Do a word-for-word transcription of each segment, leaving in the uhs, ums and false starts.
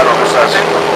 πάνω από εσάς.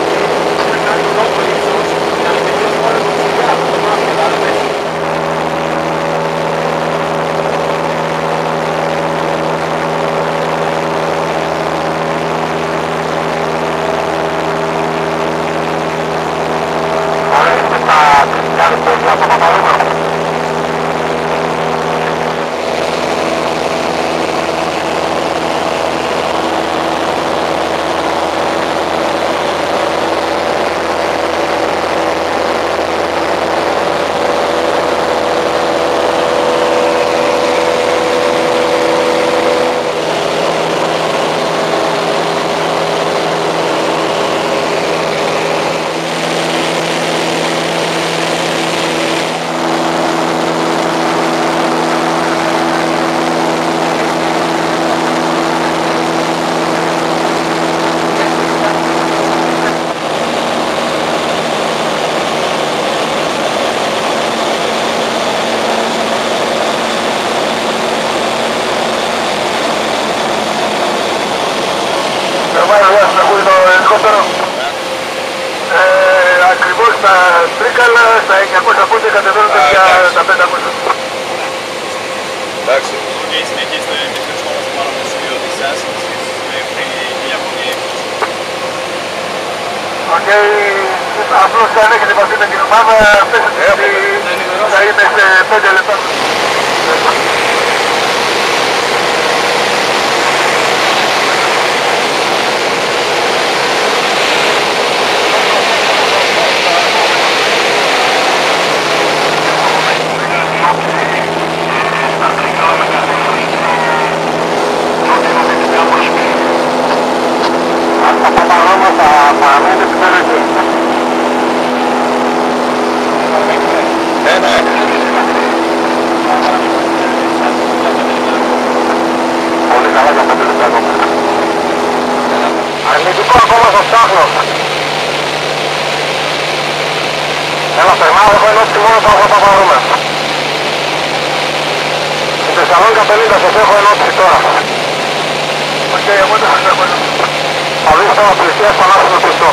Ακριβώς στα Τρίκαλα, στα εννιακόσια πόντια κατεβαίνονται για τα πεντακόσια. Εντάξει. Και συνεχίστε εμείς βρισκόμαστε πάνω από το σημείο της άσκησης πριν χίλια πόντια. Οκ, απλώς αν έχετε επαφή με την ομάδα, πέσετε θα είναι σε πέντε λεπτά. Αρνητικό ακόμα στο ψάχνω. Έλα περνάω, έχω ενώσει μόνο το θα πάρουμε. Στην Θεσσαλονίκα πενήντα σας έχω ενώσει τώρα. Οκ, εγώ δεν σας έχω ενώσει. Θα δεις τώρα πλησίας θα λάσουμε πιστό.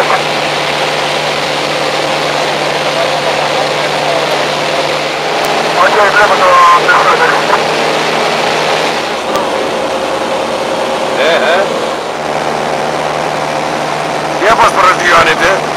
Οκ, βλέπω το τεχνικό. Ε, ε. Για πώς προσγειώνετε.